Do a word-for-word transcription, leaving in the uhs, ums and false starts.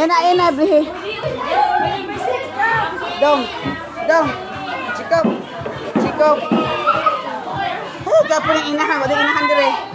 Ayan na, ayan na, Brihe. Dong, dong. Chikop, chikop. Oh, kapo ng inahan. Wala inahan dire.